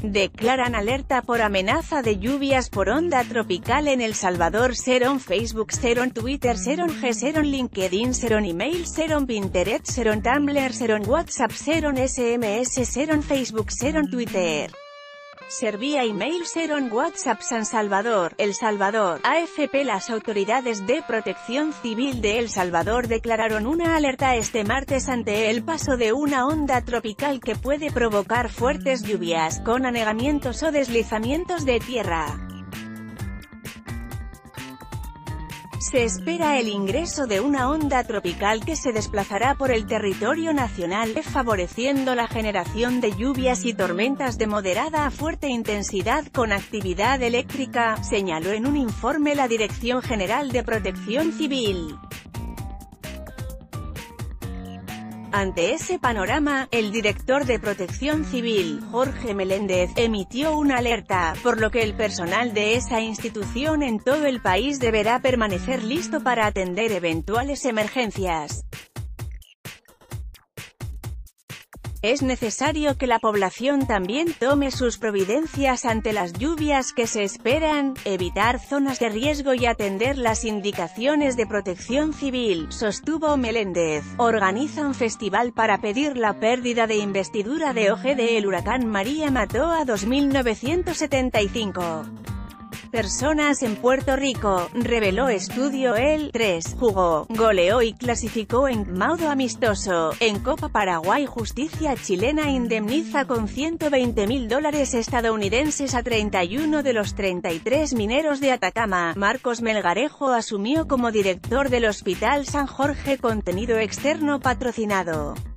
Declaran alerta por amenaza de lluvias por onda tropical en El Salvador. Seron Facebook, seron Twitter, seron G, seron LinkedIn, seron email, seron Pinterest, seron Tumblr, seron WhatsApp, seron SMS, seron Facebook, seron Twitter. Servía email, seron WhatsApp. San Salvador, El Salvador, AFP. Las autoridades de protección civil de El Salvador declararon una alerta este martes ante el paso de una onda tropical que puede provocar fuertes lluvias, con anegamientos o deslizamientos de tierra. Se espera el ingreso de una onda tropical que se desplazará por el territorio nacional, favoreciendo la generación de lluvias y tormentas de moderada a fuerte intensidad con actividad eléctrica, señaló en un informe la Dirección General de Protección Civil. Ante ese panorama, el director de Protección Civil, Jorge Meléndez, emitió una alerta, por lo que el personal de esa institución en todo el país deberá permanecer listo para atender eventuales emergencias. Es necesario que la población también tome sus providencias ante las lluvias que se esperan, evitar zonas de riesgo y atender las indicaciones de Protección Civil, sostuvo Meléndez. Organizan festival para pedir la pérdida de investidura de OGD. El huracán María mató a 2.975 personas en Puerto Rico, reveló estudio. El 3 jugó, goleó y clasificó en modo amistoso. En Copa Paraguay, justicia chilena indemniza con $120.000 estadounidenses a 31 de los 33 mineros de Atacama. Marcos Melgarejo asumió como director del Hospital San Jorge. Contenido externo patrocinado.